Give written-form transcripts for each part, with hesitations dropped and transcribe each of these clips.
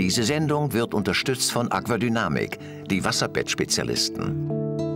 Diese Sendung wird unterstützt von Aquadynamik, die Wasserbettspezialisten.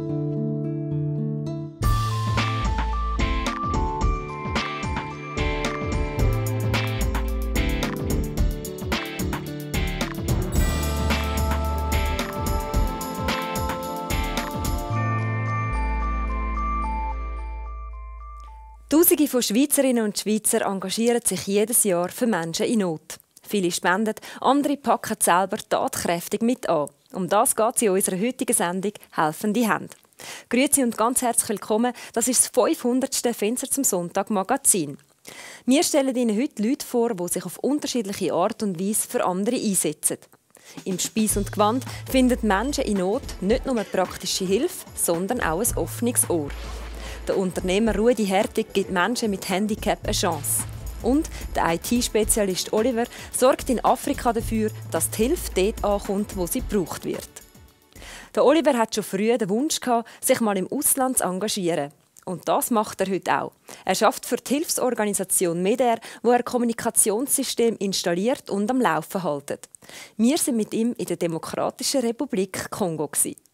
Tausende von Schweizerinnen und Schweizer engagieren sich jedes Jahr für Menschen in Not. Viele spenden, andere packen selber tatkräftig mit an. Um das geht es in unserer heutigen Sendung «Helfende Hände». Grüezi und ganz herzlich willkommen. Das ist das 500. Fenster zum Sonntag Magazin. Wir stellen Ihnen heute Leute vor, die sich auf unterschiedliche Art und Weise für andere einsetzen. Im Speis und Gewand finden Menschen in Not nicht nur praktische Hilfe, sondern auch ein offenes Ohr. Der Unternehmer Rudi Hertig gibt Menschen mit Handicap eine Chance. Und der IT-Spezialist Oliver sorgt in Afrika dafür, dass die Hilfe dort ankommt, wo sie gebraucht wird. Der Oliver hat schon früh den Wunsch gehabt, sich mal im Ausland zu engagieren. Und das macht er heute auch. Er arbeitet für die Hilfsorganisation MEDER, wo er Kommunikationssystem installiert und am Laufen hält. Wir sind mit ihm in der Demokratischen Republik Kongo.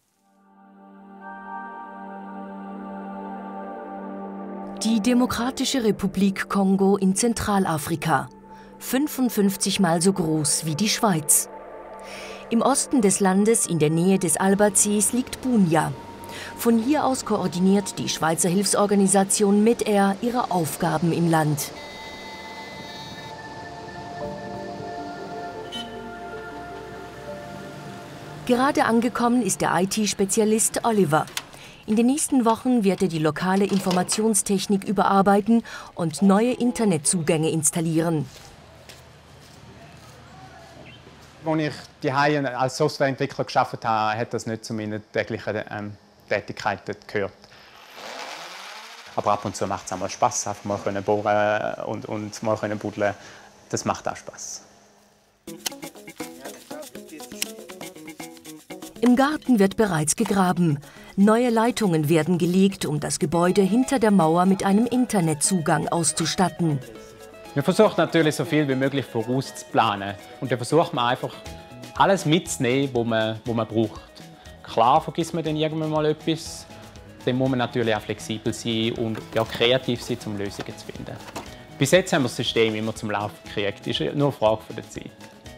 Die Demokratische Republik Kongo in Zentralafrika. 55 Mal so groß wie die Schweiz. Im Osten des Landes, in der Nähe des Albertsees, liegt Bunia. Von hier aus koordiniert die Schweizer Hilfsorganisation MEDER ihre Aufgaben im Land. Gerade angekommen ist der IT-Spezialist Oliver. In den nächsten Wochen wird er die lokale Informationstechnik überarbeiten und neue Internetzugänge installieren. Als ich daheim als Softwareentwickler gearbeitet habe, hat das nicht zu meinen täglichen Tätigkeiten gehört. Aber ab und zu macht es auch mal Spass, einfach mal bohren und mal buddeln. Das macht auch Spass. Im Garten wird bereits gegraben. Neue Leitungen werden gelegt, um das Gebäude hinter der Mauer mit einem Internetzugang auszustatten. Wir versuchen natürlich so viel wie möglich vorauszuplanen. Und dann versucht man einfach, alles mitzunehmen, was man braucht. Klar vergisst man dann irgendwann mal etwas. Dann muss man natürlich auch flexibel sein und kreativ sein, um Lösungen zu finden. Bis jetzt haben wir das System immer zum Laufen gekriegt. Das ist nur eine Frage der Zeit.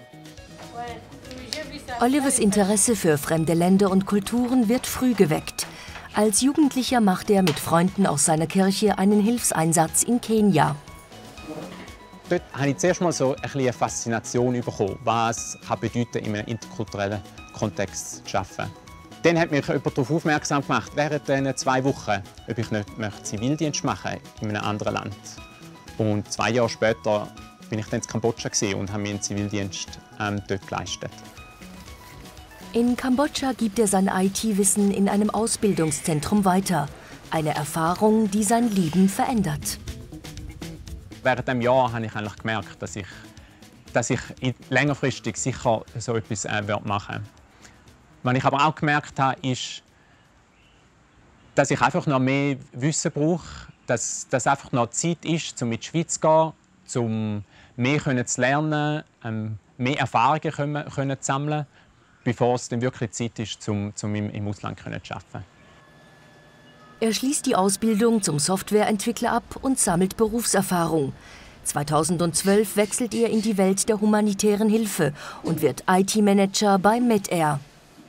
Olivers Interesse für fremde Länder und Kulturen wird früh geweckt. Als Jugendlicher macht er mit Freunden aus seiner Kirche einen Hilfseinsatz in Kenia. Dort habe ich zuerst mal so eine Faszination bekommen, was es bedeuten in einem interkulturellen Kontext zu arbeiten. Dann hat mich jemand darauf aufmerksam gemacht, während diesen 2 Wochen, ob ich nicht Zivildienst machen in einem anderen Land. Und 2 Jahre später bin ich dann in Kambodscha und habe meinen Zivildienst dort geleistet. In Kambodscha gibt er sein IT-Wissen in einem Ausbildungszentrum weiter. Eine Erfahrung, die sein Leben verändert. Während diesem Jahr habe ich eigentlich gemerkt, dass ich längerfristig sicher so etwas machen würde. Was ich aber auch gemerkt habe, ist, dass ich einfach noch mehr Wissen brauche, dass einfach noch Zeit ist, um in die Schweiz zu gehen, um mehr zu lernen, mehr Erfahrungen zu sammeln, bevor es dann wirklich Zeit ist, um im Ausland zu arbeiten. Er schließt die Ausbildung zum Softwareentwickler ab und sammelt Berufserfahrung. 2012 wechselt er in die Welt der humanitären Hilfe und wird IT-Manager bei MEDER.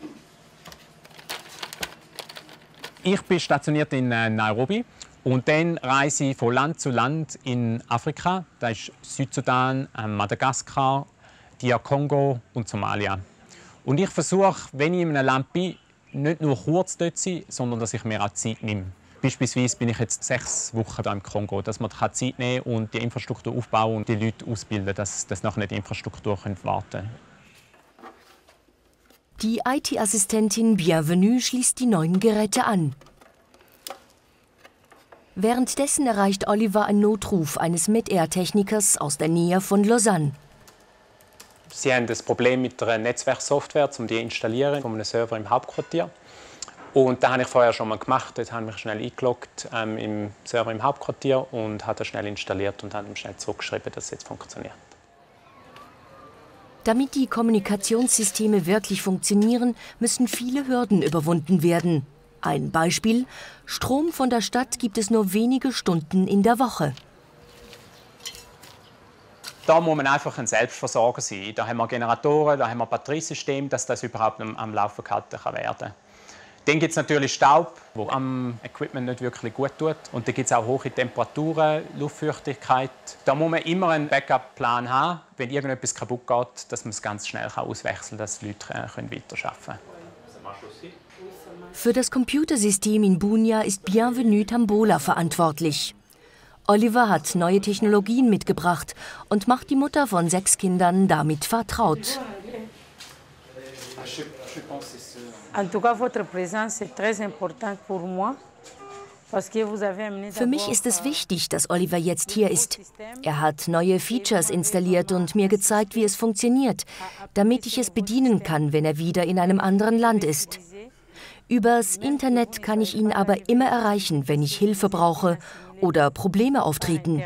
Ich bin stationiert in Nairobi und dann reise ich von Land zu Land in Afrika. Das ist Südsudan, Madagaskar, DR Kongo und Somalia. Und ich versuche, wenn ich in einem Land bin, nicht nur kurz dort zu sein, sondern dass ich mir auch Zeit nehme. Beispielsweise bin ich jetzt 6 Wochen hier im Kongo, dass man Zeit nehmen kann und die Infrastruktur aufbauen und die Leute ausbilden, dass nachher nicht die Infrastruktur warten können. Die IT-Assistentin Bienvenue schließt die neuen Geräte an. Währenddessen erreicht Oliver einen Notruf eines MEDER-Technikers aus der Nähe von Lausanne. Sie haben das Problem mit der Netzwerksoftware, um die zu installieren, von einem Server im Hauptquartier. Und das habe ich vorher schon mal gemacht. Dort habe ich mich schnell eingeloggt im Server im Hauptquartier und habe das schnell installiert und habe ihm schnell zurückgeschrieben, dass es jetzt funktioniert. Damit die Kommunikationssysteme wirklich funktionieren, müssen viele Hürden überwunden werden. Ein Beispiel: Strom von der Stadt gibt es nur wenige Stunden in der Woche. Da muss man einfach ein Selbstversorger sein. Da haben wir Generatoren, da haben wir Batteriesysteme, dass das überhaupt am Laufen gehalten werden kann. Dann gibt es natürlich Staub, der am Equipment nicht wirklich gut tut. Und dann gibt es auch hohe Temperaturen, Luftfeuchtigkeit. Da muss man immer einen Backup-Plan haben, wenn irgendetwas kaputt geht, dass man es ganz schnell auswechseln kann, dass die Leute weiterarbeiten können. Für das Computersystem in Bunia ist Bienvenue Tambola verantwortlich. Oliver hat neue Technologien mitgebracht und macht die Mutter von 6 Kindern damit vertraut. Für mich ist es wichtig, dass Oliver jetzt hier ist. Er hat neue Features installiert und mir gezeigt, wie es funktioniert, damit ich es bedienen kann, wenn er wieder in einem anderen Land ist. Übers Internet kann ich ihn aber immer erreichen, wenn ich Hilfe brauche oder Probleme auftreten.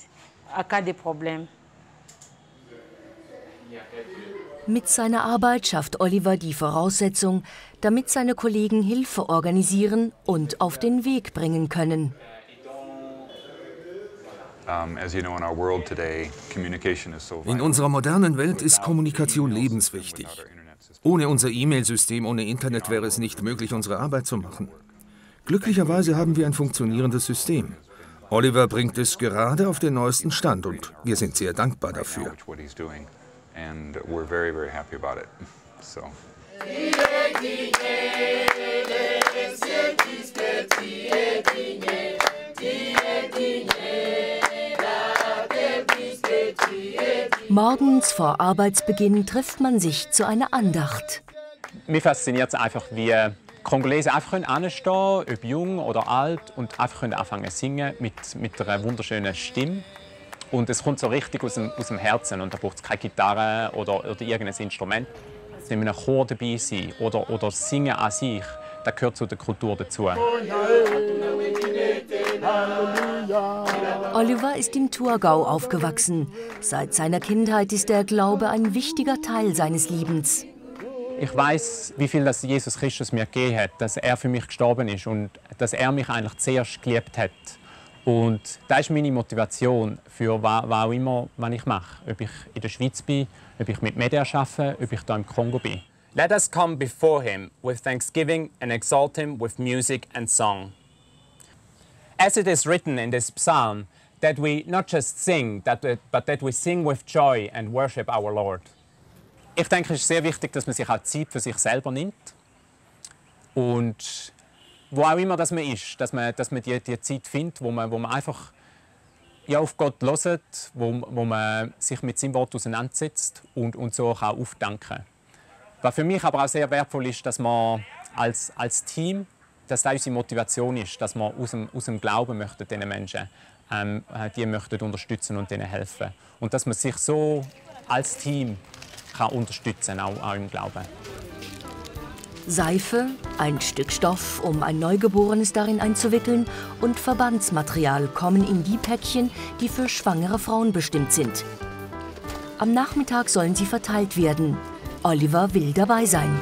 Mit seiner Arbeit schafft Oliver die Voraussetzung, damit seine Kollegen Hilfe organisieren und auf den Weg bringen können. In unserer modernen Welt ist Kommunikation lebenswichtig. Ohne unser E-Mail-System, ohne Internet wäre es nicht möglich, unsere Arbeit zu machen. Glücklicherweise haben wir ein funktionierendes System. Oliver bringt es gerade auf den neuesten Stand und wir sind sehr dankbar dafür. Morgens vor Arbeitsbeginn trifft man sich zu einer Andacht. Mich fasziniert es einfach, wie Kongolesen einfach anstehen können, ob jung oder alt, und einfach anfangen zu singen mit einer wunderschönen Stimme. Und es kommt so richtig aus dem Herzen, und da braucht es keine Gitarre oder irgendein Instrument. In einem Chor dabei sein oder singen an sich, das gehört zu der Kultur dazu. Oliver ist im Thurgau aufgewachsen. Seit seiner Kindheit ist der Glaube ein wichtiger Teil seines Lebens. Ich weiß, wie viel das Jesus Christus mir gegeben hat, dass er für mich gestorben ist und dass er mich eigentlich zuerst geliebt hat. Und das ist meine Motivation für was auch immer, was ich mache. Ob ich in der Schweiz bin, ob ich mit Medien arbeite, ob ich hier im Kongo bin. Let us come before him with thanksgiving and exalt him with music and song. As it is written in this psalm, that we not just sing, but that we sing with joy and worship our Lord. Ich denke, es ist sehr wichtig, dass man sich auch Zeit für sich selber nimmt. Und wo auch immer das man ist, dass man die Zeit findet, wo man einfach auf Gott hört, wo man sich mit seinem Wort auseinandersetzt und so kann aufdanken kann. Was für mich aber auch sehr wertvoll ist, dass man als Team, dass das unsere Motivation ist, dass wir aus dem Glauben möchten, diesen Menschen die möchten unterstützen und ihnen helfen. Und dass man sich so als Team kann unterstützen, auch im Glauben. Seife, ein Stück Stoff, um ein Neugeborenes darin einzuwickeln, und Verbandsmaterial kommen in die Päckchen, die für schwangere Frauen bestimmt sind. Am Nachmittag sollen sie verteilt werden. Oliver will dabei sein.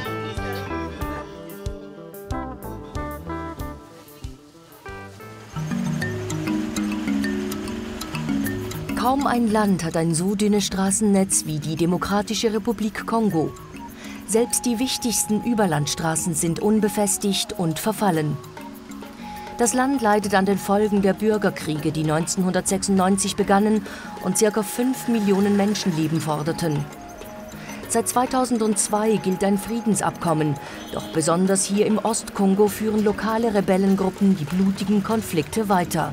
Kaum ein Land hat ein so dünnes Straßennetz wie die Demokratische Republik Kongo. Selbst die wichtigsten Überlandstraßen sind unbefestigt und verfallen. Das Land leidet an den Folgen der Bürgerkriege, die 1996 begannen und ca. 5 Millionen Menschenleben forderten. Seit 2002 gilt ein Friedensabkommen, doch besonders hier im Ostkongo führen lokale Rebellengruppen die blutigen Konflikte weiter.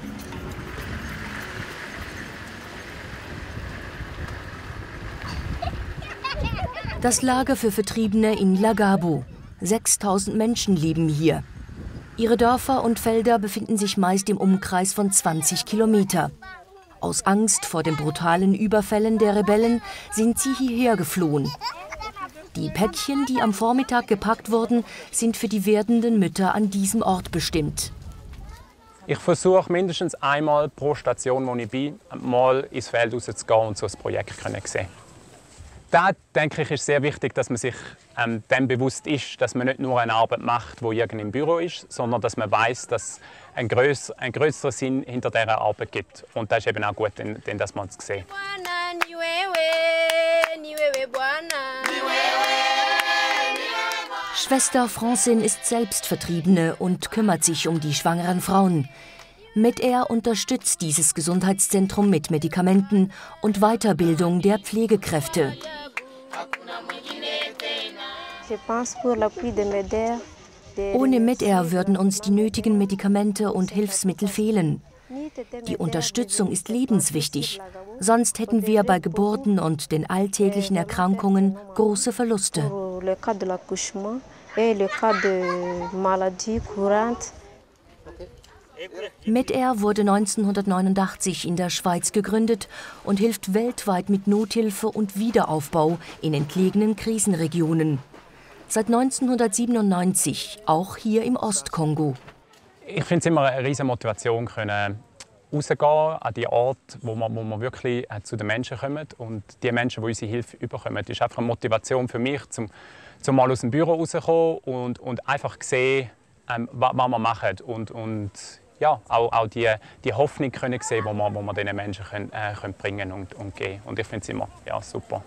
Das Lager für Vertriebene in Lagabo. 6000 Menschen leben hier. Ihre Dörfer und Felder befinden sich meist im Umkreis von 20 Kilometer. Aus Angst vor den brutalen Überfällen der Rebellen sind sie hierher geflohen. Die Päckchen, die am Vormittag gepackt wurden, sind für die werdenden Mütter an diesem Ort bestimmt. Ich versuche mindestens einmal pro Station, wo ich bin, mal ins Feld rauszugehen und so ein Projekt zu sehen. Da denke ich, ist sehr wichtig, dass man sich dem bewusst ist, dass man nicht nur eine Arbeit macht, die irgendwie im Büro ist, sondern dass man weiß, dass es einen größeren Sinn hinter dieser Arbeit gibt. Und das ist eben auch gut, denn dass man es sieht. Schwester Francine ist selbst Vertriebene und kümmert sich um die schwangeren Frauen. MEDER unterstützt dieses Gesundheitszentrum mit Medikamenten und Weiterbildung der Pflegekräfte. Ohne MEDER würden uns die nötigen Medikamente und Hilfsmittel fehlen. Die Unterstützung ist lebenswichtig, sonst hätten wir bei Geburten und den alltäglichen Erkrankungen große Verluste. MEDER wurde 1989 in der Schweiz gegründet und hilft weltweit mit Nothilfe und Wiederaufbau in entlegenen Krisenregionen. Seit 1997 auch hier im Ostkongo. Ich finde es immer eine riesige Motivation, rauszugehen an die Orte, wo man wirklich zu den Menschen kommt. Und die Menschen, die unsere Hilfe bekommen, ist einfach eine Motivation für mich, zum mal aus dem Büro rauszukommen und einfach sehen, was wir machen. Und ja, auch die Hoffnung können sehen, die wir diesen Menschen können bringen und geben. Und ich finde es immer super.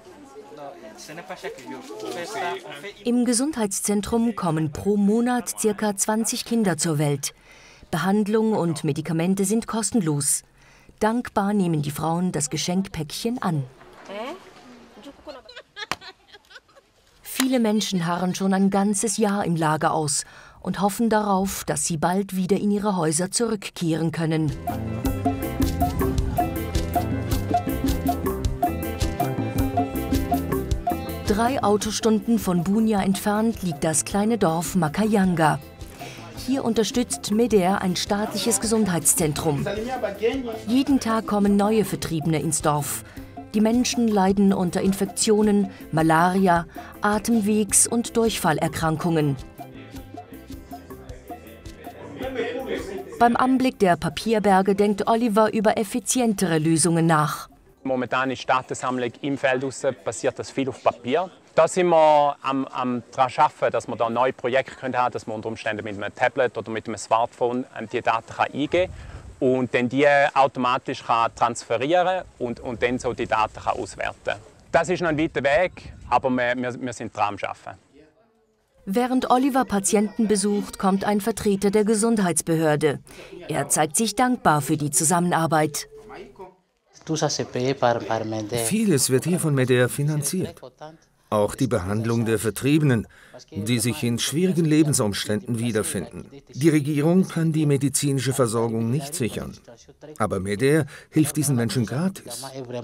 Im Gesundheitszentrum kommen pro Monat ca. 20 Kinder zur Welt. Behandlung und Medikamente sind kostenlos. Dankbar nehmen die Frauen das Geschenkpäckchen an. Viele Menschen harren schon ein ganzes Jahr im Lager aus und hoffen darauf, dass sie bald wieder in ihre Häuser zurückkehren können. Drei Autostunden von Bunia entfernt liegt das kleine Dorf Makayanga. Hier unterstützt MEDER ein staatliches Gesundheitszentrum. Jeden Tag kommen neue Vertriebene ins Dorf. Die Menschen leiden unter Infektionen, Malaria, Atemwegs- und Durchfallerkrankungen. Beim Anblick der Papierberge denkt Oliver über effizientere Lösungen nach. Momentan ist die Datensammlung im Feld raus, passiert das viel auf Papier. Da sind wir daran arbeiten, dass wir da neue Projekte haben können, dass man unter Umständen mit einem Tablet oder mit einem Smartphone die Daten eingeben kann und dann die automatisch transferieren und dann so die Daten auswerten kann. Das ist noch ein weiter Weg, aber wir sind dran am Arbeiten. Während Oliver Patienten besucht, kommt ein Vertreter der Gesundheitsbehörde. Er zeigt sich dankbar für die Zusammenarbeit. Vieles wird hier von MEDER finanziert. Auch die Behandlung der Vertriebenen, die sich in schwierigen Lebensumständen wiederfinden. Die Regierung kann die medizinische Versorgung nicht sichern. Aber MEDER hilft diesen Menschen gratis.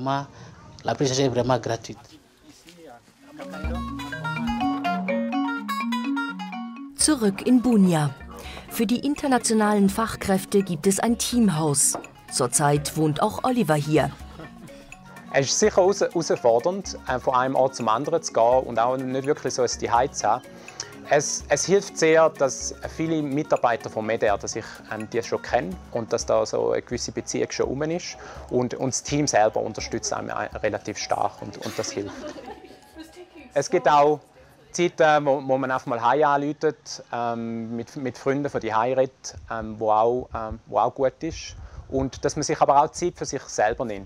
Zurück in Bunia. Für die internationalen Fachkräfte gibt es ein Teamhaus. Zurzeit wohnt auch Oliver hier. Es ist sicher herausfordernd, von einem Ort zum anderen zu gehen und auch nicht wirklich so ein Zuhause zu haben. Es hilft sehr, dass viele Mitarbeiter von MEDER, dass ich die schon kenne und dass da so eine gewisse Beziehung schon herum ist. Und das Team selber unterstützt einen relativ stark und das hilft. Es gibt auch Zeiten, wo man einfach mal heim anruft, mit Freunden von die Heim redet, wo auch gut ist. Und dass man sich aber auch Zeit für sich selber nimmt.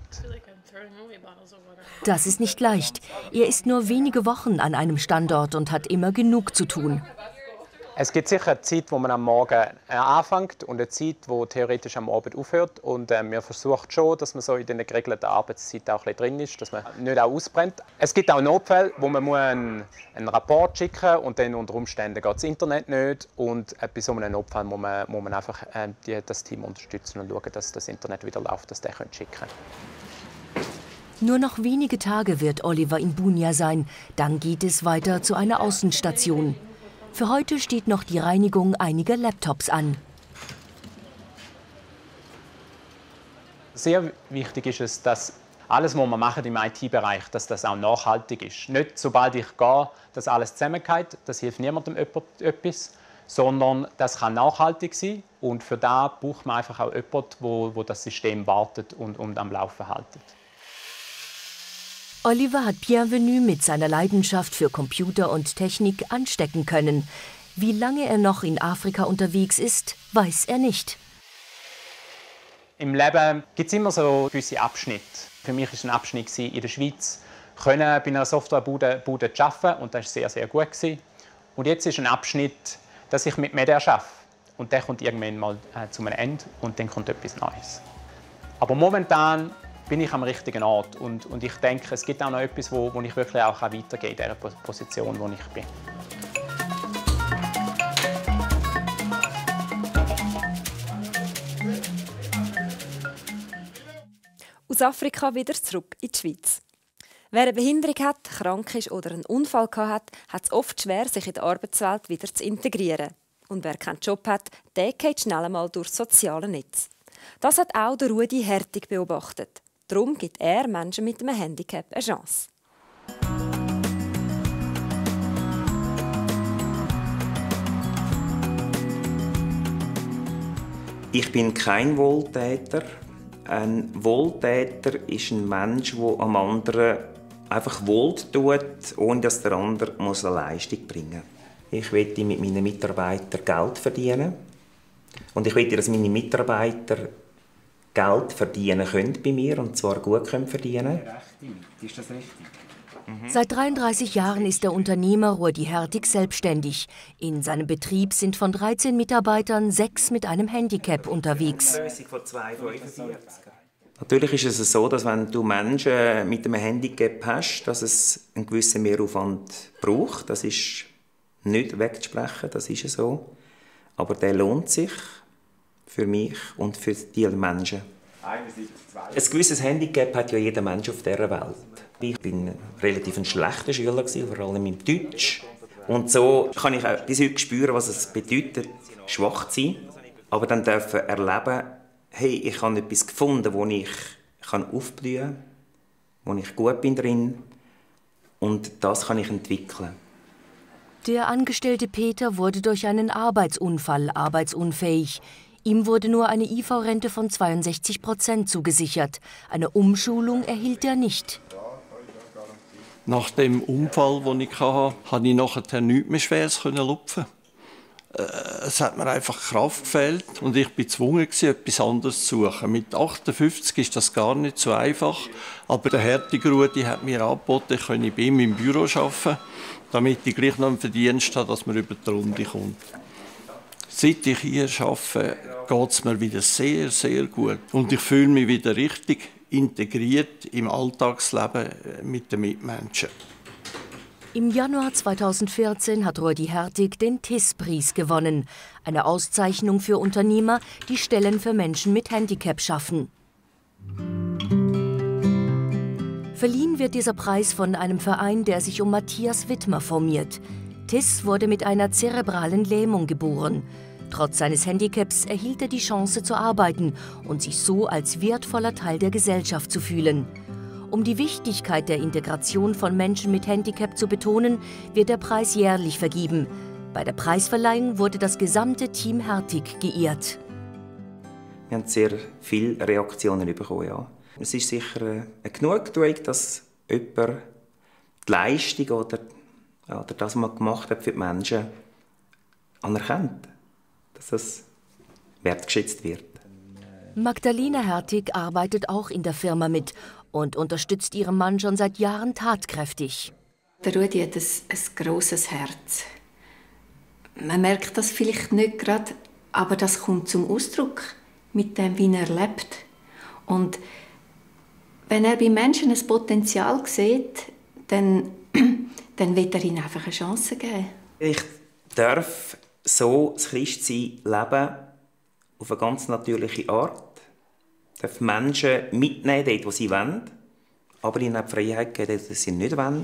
Das ist nicht leicht. Er ist nur wenige Wochen an einem Standort und hat immer genug zu tun. Es gibt sicher eine Zeit, wo man am Morgen anfängt und eine Zeit, die theoretisch am Abend aufhört. Und man versucht schon, dass man so in den geregelten Arbeitszeiten auch ein bisschen drin ist, dass man nicht auch ausbrennt. Es gibt auch Notfälle, wo man einen Rapport schicken muss und dann unter Umständen geht das Internet nicht. Und bei so einem Notfall muss man einfach das Team unterstützen und schauen, dass das Internet wieder läuft, dass der schicken kann. Nur noch wenige Tage wird Oliver in Bunia sein. Dann geht es weiter zu einer Außenstation. Für heute steht noch die Reinigung einiger Laptops an. Sehr wichtig ist es, dass alles, was wir machen im IT-Bereich, dass das auch nachhaltig ist. Nicht, sobald ich gehe, dass alles zusammengeht, das hilft niemandem etwas, sondern das kann nachhaltig sein. Und für das braucht man einfach auch jemanden, wo das System wartet und am Laufen hält. Oliver hat Bienvenue mit seiner Leidenschaft für Computer und Technik anstecken können. Wie lange er noch in Afrika unterwegs ist, weiß er nicht. Im Leben gibt es immer so gewisse Abschnitte. Für mich war ein Abschnitt in der Schweiz, bei einer Softwarebude zu arbeiten, und das war sehr, sehr gut. Und jetzt ist ein Abschnitt, dass ich mit Media arbeite. Und der kommt irgendwann mal zu einem Ende und dann kommt etwas Neues. Aber momentan bin ich am richtigen Ort und ich denke, es gibt auch noch etwas, wo ich wirklich auch weitergehen kann in dieser Position, wo ich bin. Aus Afrika wieder zurück in die Schweiz. Wer eine Behinderung hat, krank ist oder einen Unfall hat, hat es oft schwer, sich in die Arbeitswelt wieder zu integrieren. Und wer keinen Job hat, der geht schnell einmal durch das soziale Netz. Das hat auch der Rudi Hertig beobachtet. Darum gibt er Menschen mit einem Handicap eine Chance. Ich bin kein Wohltäter. Ein Wohltäter ist ein Mensch, der am anderen einfach wohl tut, ohne dass der andere eine Leistung bringen muss. Ich möchte mit meinen Mitarbeitern Geld verdienen. Und ich möchte, dass meine Mitarbeiter Geld verdienen können bei mir, und zwar gut können verdienen. Ist das richtig? Seit 33 Jahren ist der Unternehmer Rudi Hertig selbstständig. In seinem Betrieb sind von 13 Mitarbeitern 6 mit einem Handicap unterwegs. Natürlich ist es so, dass wenn du Menschen mit einem Handicap hast, dass es einen gewissen Mehraufwand braucht. Das ist nicht wegzusprechen, das ist so. Aber der lohnt sich für mich und für die Menschen. Ein gewisses Handicap hat ja jeder Mensch auf dieser Welt. Ich war ein relativ schlechter Schüler, vor allem im Deutsch. Und so kann ich auch bis heute spüren, was es bedeutet, schwach zu sein. Aber dann dürfen erleben, hey, ich habe etwas gefunden, wo ich aufblühen kann, wo ich gut bin drin. Und das kann ich entwickeln. Der Angestellte Peter wurde durch einen Arbeitsunfall arbeitsunfähig. Ihm wurde nur eine IV-Rente von 62% zugesichert. Eine Umschulung erhielt er nicht. Nach dem Unfall, den ich hatte, konnte ich nachher nichts mehr Schweres lupfen. Es hat mir einfach Kraft gefehlt und ich war gezwungen, etwas anderes zu suchen. Mit 58 ist das gar nicht so einfach. Aber der Hertig Rudi hat mir angeboten, ich könne bei ihm im Büro arbeiten, damit ich gleich noch einen Verdienst habe, dass man über die Runde kommt. Seit ich hier arbeite, geht es mir wieder sehr, sehr gut. Und ich fühle mich wieder richtig integriert im Alltagsleben mit den Mitmenschen. Im Januar 2014 hat Rudi Hertig den TIS-Preis gewonnen. Eine Auszeichnung für Unternehmer, die Stellen für Menschen mit Handicap schaffen. Verliehen wird dieser Preis von einem Verein, der sich um Matthias Wittmer formiert. TIS wurde mit einer zerebralen Lähmung geboren. Trotz seines Handicaps erhielt er die Chance zu arbeiten und sich so als wertvoller Teil der Gesellschaft zu fühlen. Um die Wichtigkeit der Integration von Menschen mit Handicap zu betonen, wird der Preis jährlich vergeben. Bei der Preisverleihung wurde das gesamte Team Hertig geehrt. Wir haben sehr viele Reaktionen bekommen. Ja. Es ist sicher eine Genugtuung, dass jemand die Leistung oder das, was man gemacht hat für die Menschen, anerkennt. Dass das wertgeschätzt wird. Magdalena Hertig arbeitet auch in der Firma mit und unterstützt ihren Mann schon seit Jahren tatkräftig. Der Rudi hat ein grosses Herz. Man merkt das vielleicht nicht gerade, aber das kommt zum Ausdruck mit dem, wie er lebt. Und wenn er bei Menschen ein Potenzial sieht, dann will er ihnen einfach eine Chance geben. Ich darf so das Christsein leben, auf eine ganz natürliche Art. Ich darf Menschen mitnehmen, dort, wo sie wollen, aber ihnen auch die Freiheit geben, dort, wo sie nicht wollen.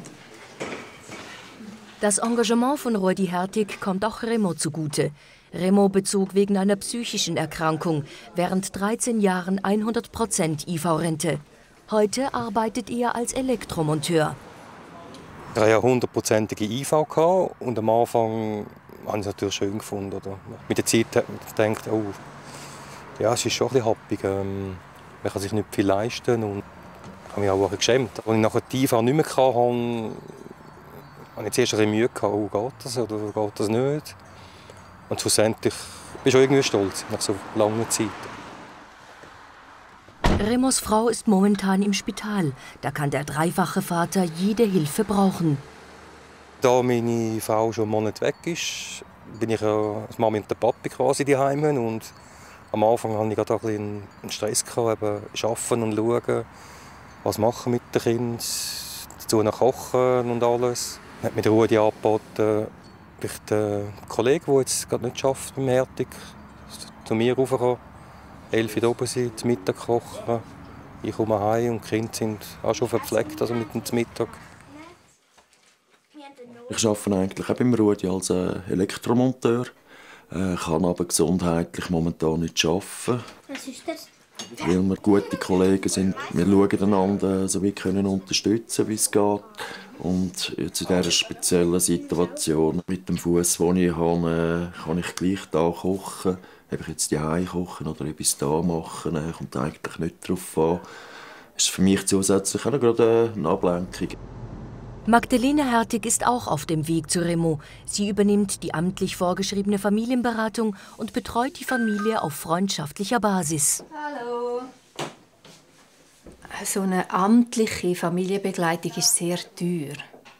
Das Engagement von Rudi Hertig kommt auch Remo zugute. Remo bezog wegen einer psychischen Erkrankung während 13 Jahren 100% IV-Rente. Heute arbeitet er als Elektromonteur. Ich hatte ja 100%ige IV und am Anfang habe ich es natürlich schön gefunden. Oder? Mit der Zeit hat man gedacht, oh, ja, es ist schon ein bisschen happig. Man kann sich nicht viel leisten. Und habe mich auch ein bisschen geschämt. Als ich nachher die IV nicht mehr hatte, hatte ich zuerst ein bisschen Mühe, geht das oder geht das nicht. Und schlussendlich bin ich schon irgendwie stolz nach so langer Zeit. Remos Frau ist momentan im Spital. Da kann der dreifache Vater jede Hilfe brauchen. Da meine Frau schon einen Monat weg ist, bin ich als Mami und der Papi quasi daheim. Und am Anfang hatte ich gerade ein bisschen einen Stress, arbeiten und schauen, was machen mit den Kindern, dazu noch kochen und alles. Ich habe mir Rudi angeboten, der Kollege, der jetzt gerade nicht schafft im Hertig, zu mir raufkommen. 11 Uhr oben sein, zum Mittag kochen. Ich komme heim und die Kinder sind auch schon verpflegt, also mit dem Mittag. Ich arbeite eigentlich auch beim Rudi als Elektromonteur. Ich kann aber gesundheitlich momentan nicht arbeiten. Was ist das? Weil wir gute Kollegen sind. Wir schauen einander, so wie können unterstützen, wie es geht. Und jetzt in dieser speziellen Situation mit dem Fuß, den ich habe, kann ich gleich da kochen. Ob ich jetzt daheim kochen oder etwas da machen, kommt eigentlich nicht darauf an. Das ist für mich zusätzlich auch noch gerade eine Ablenkung. Magdalena Hertig ist auch auf dem Weg zu Remo. Sie übernimmt die amtlich vorgeschriebene Familienberatung und betreut die Familie auf freundschaftlicher Basis. Hallo. So eine amtliche Familienbegleitung ist sehr teuer.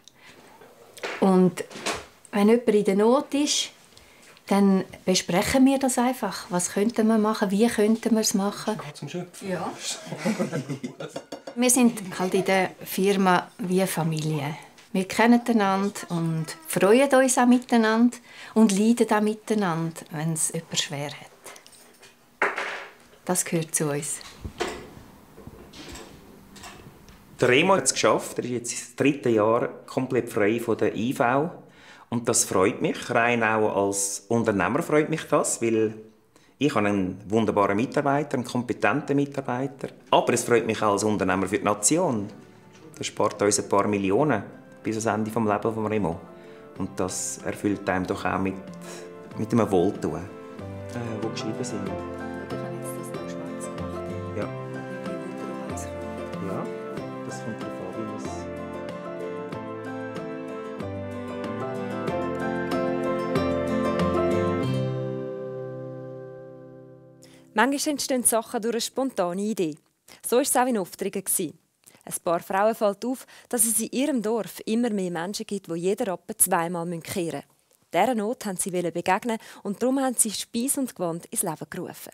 Und wenn jemand in der Not ist, dann besprechen wir das einfach. Was könnten wir machen? Wie könnten wir es machen? Zum Schöpfen. Ja. Wir sind halt in der Firma wie Familie. Wir kennen einander und freuen uns auch miteinander und leiden auch miteinander, wenn es jemand schwer hat. Das gehört zu uns. Der Remo hat es geschafft. Er ist jetzt das 3. Jahr komplett frei von der IV. Und das freut mich. Rein auch als Unternehmer freut mich das, weil ich habe einen wunderbaren Mitarbeiter, einen kompetenten Mitarbeiter. Aber es freut mich auch als Unternehmer für die Nation. Das spart uns ein paar Millionen bis ans Ende des Lebens von Remo. Und das erfüllt einem doch auch mit einem Wohltun, wo geschrieben sind. Ja. Ja, das kommt darauf an, wie man es... Manchmal entstehen Sachen durch eine spontane Idee. So war es auch in Oftringen. Ein paar Frauen fällt auf, dass es in ihrem Dorf immer mehr Menschen gibt, die jeden Rappen zweimal kehren müssen. Dieser Not wollten sie begegnen und darum haben sie Speis und Gewand ins Leben gerufen.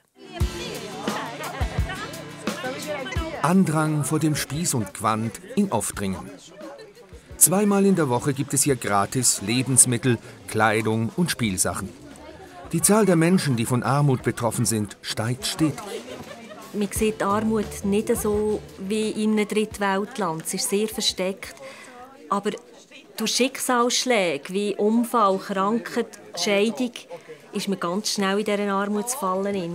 Andrang vor dem Spieß und Gewand in Oftringen. Zweimal in der Woche gibt es hier gratis Lebensmittel, Kleidung und Spielsachen. Die Zahl der Menschen, die von Armut betroffen sind, steigt stetig. Man sieht die Armut nicht so wie in einem Drittweltland. Es ist sehr versteckt. Aber durch Schicksalsschläge wie Unfall, Krankheit, Scheidung ist man ganz schnell in dieser Armutsfalle.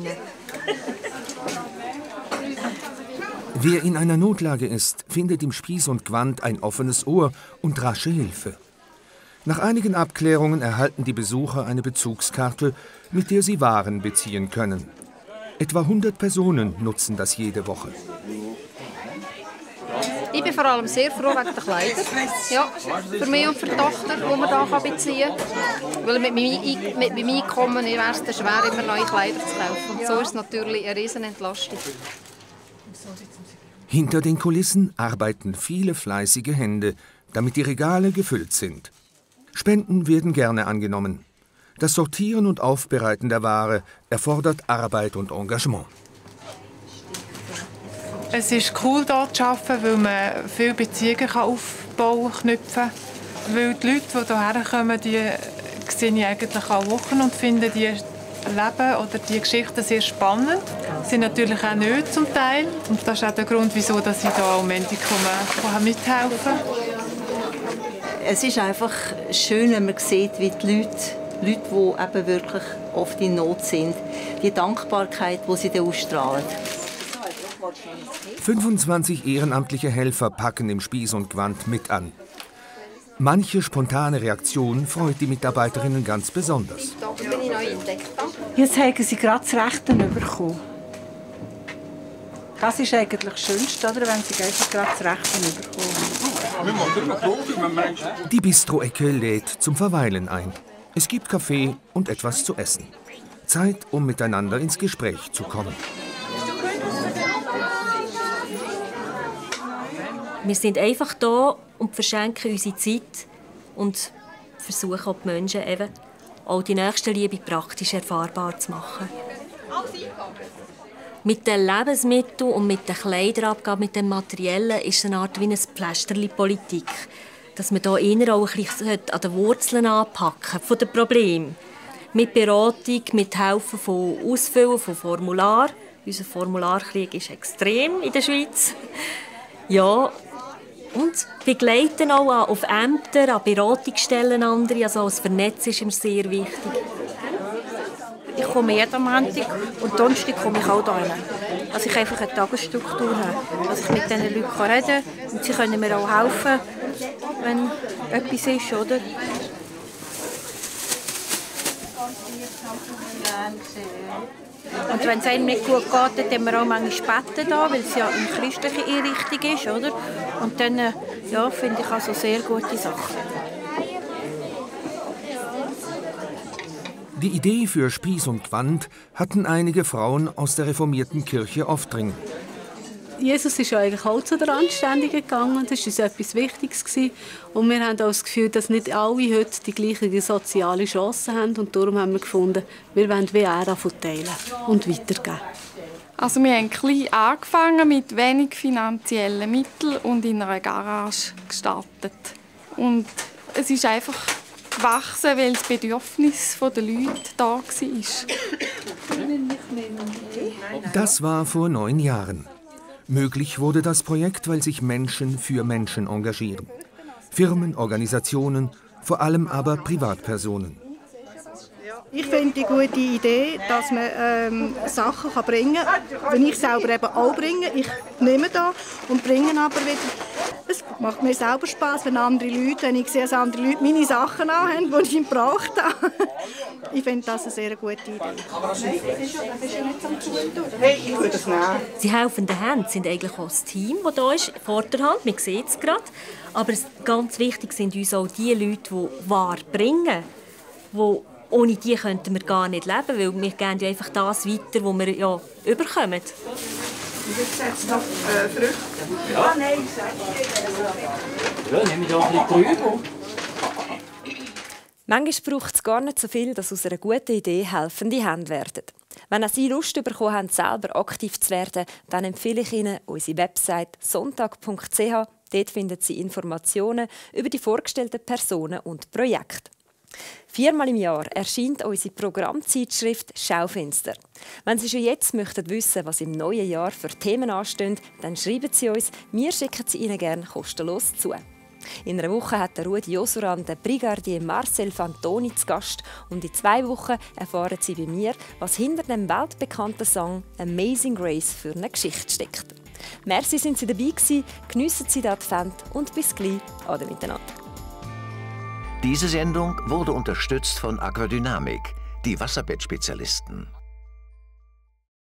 Wer in einer Notlage ist, findet im Spieß und Gewand ein offenes Ohr und rasche Hilfe. Nach einigen Abklärungen erhalten die Besucher eine Bezugskarte, mit der sie Waren beziehen können. Etwa 100 Personen nutzen das jede Woche. Ich bin vor allem sehr froh wegen der Kleider. Ja, für mich und für die Tochter, die man hier beziehen kann. Weil mit meinem Einkommen wäre es schwer, immer neue Kleider zu kaufen. Und so ist es natürlich eine riesen Entlastung. Hinter den Kulissen arbeiten viele fleißige Hände, damit die Regale gefüllt sind. Spenden werden gerne angenommen. Das Sortieren und Aufbereiten der Ware erfordert Arbeit und Engagement. Es ist cool, hier zu arbeiten, weil man viele Beziehungen aufbauen kann, knüpfen. Weil die Leute, die hierher kommen, die sehe ich eigentlich alle Wochen und finden die Leben oder die Geschichten sehr spannend. Sie sind natürlich auch nicht zum Teil. Und das ist auch der Grund, wieso ich hier am Ende mithelfen kann. Es ist einfach schön, wenn man sieht, wie die Leute, die eben wirklich oft in Not sind, die Dankbarkeit, die sie ausstrahlen. 25 ehrenamtliche Helfer packen im Spieß und Gewand mit an. Manche spontane Reaktion freut die Mitarbeiterinnen ganz besonders. Jetzt haben sie gerade das Rechte bekommen. Das ist eigentlich das Schönste, oder? Wenn sie einfach gerade das Rechte bekommen. Die Bistro-Ecke lädt zum Verweilen ein. Es gibt Kaffee und etwas zu essen. Zeit, um miteinander ins Gespräch zu kommen. Wir sind einfach da und verschenken unsere Zeit und versuchen auch die Menschen eben auch die Nächstenliebe praktisch erfahrbar zu machen. Mit den Lebensmitteln und mit der Kleiderabgabe, mit dem Materiellen, ist es eine Art wie eine Pflästerli-Politik. Dass man hier eher auch ein bisschen an den Wurzeln anpacken von den Problemen. Mit Beratung, mit Helfen von Ausfüllen von Formularen. Unser Formularkrieg ist extrem in der Schweiz. Ja, und begleiten auch auf Ämtern, an Beratungsstellen andere. Also das Vernetzen ist mir sehr wichtig. Ich komme jeden Montag und Donnerstag komme ich auch hierhin. Dass ich einfach eine Tagesstruktur habe. Dass ich mit diesen Leuten reden kann und sie können mir auch helfen, wenn etwas ist, oder? Und wenn es einem nicht gut geht, dann haben wir auch manchmal Späten da, weil es ja eine christliche Einrichtung ist, oder? Und dann ja, finde ich also sehr gute Sachen. Die Idee für Spieß und Gewand hatten einige Frauen aus der reformierten Kirche aufdringend. Jesus ist ja eigentlich auch zu der Anständigen gegangen. Das war uns etwas Wichtiges. Und wir haben auch das Gefühl, dass nicht alle heute die gleichen sozialen Chancen haben. Und darum haben wir gefunden, wir wollen wie er teilen und weitergeben. Also wir haben klein angefangen mit wenig finanziellen Mitteln und in einer Garage gestartet. Und es ist einfach gewachsen, weil das Bedürfnis der Leute da war. Das war vor 9 Jahren. Möglich wurde das Projekt, weil sich Menschen für Menschen engagieren. Firmen, Organisationen, vor allem aber Privatpersonen. Ich finde die gute Idee, dass man Sachen bringen kann, wenn ich selber eben auch bringe. Ich nehme da und bringe aber wieder. Es macht mir selber Spass, wenn ich sehe, dass andere Leute meine Sachen anhaben, die ich gebraucht habe. Ich finde das eine sehr gute Idee. Ich würde es nehmen. Die helfenden Hände sind eigentlich auch das Team, das hier ist, vorderhand. Man sieht es gerade. Aber ganz wichtig sind uns auch die Leute, die Ware bringen. Ohne die könnten wir gar nicht leben, weil wir geben ja einfach das weiter, was wir ja überkommen. Und jetzt setzt noch Früchte. Ja. Nein, ja, nehme ich da ein bisschen drüber. Manchmal braucht es gar nicht so viel, dass aus einer guten Idee helfende Hände werden. Wenn auch Sie Lust bekommen haben, selber aktiv zu werden, dann empfehle ich Ihnen unsere Website sonntag.ch. Dort finden Sie Informationen über die vorgestellten Personen und Projekte. 4-mal im Jahr erscheint unsere Programmzeitschrift Schaufenster. Wenn Sie schon jetzt möchten wissen, was im neuen Jahr für Themen anstehen, dann schreiben Sie uns, wir schicken sie Ihnen gerne kostenlos zu. In einer Woche hat der Rudi Josuran den Brigadier Marcel Fantoni zu Gast und in 2 Wochen erfahren Sie bei mir, was hinter dem weltbekannten Song «Amazing Grace» für eine Geschichte steckt. Merci, sind Sie dabei gewesen, geniessen Sie den Advent und bis gleich. Ade miteinander. Diese Sendung wurde unterstützt von Aquadynamik, die Wasserbettspezialisten.